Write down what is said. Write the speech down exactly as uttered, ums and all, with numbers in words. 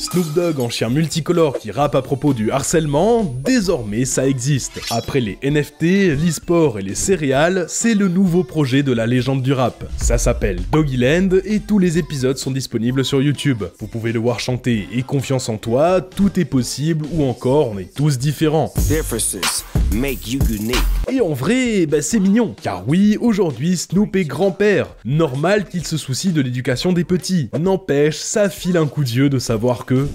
Snoop Dogg en chien multicolore qui rappe à propos du harcèlement, désormais ça existe. Après les N F T, l'e-sport et les céréales, c'est le nouveau projet de la légende du rap. Ça s'appelle Doggyland et tous les épisodes sont disponibles sur YouTube. Vous pouvez le voir chanter et confiance en toi, tout est possible ou encore on est tous différents. Make you unique. Et en vrai, bah c'est mignon, car oui, aujourd'hui Snoop est grand-père. Normal qu'il se soucie de l'éducation des petits. N'empêche, ça file un coup d'yeux de savoir que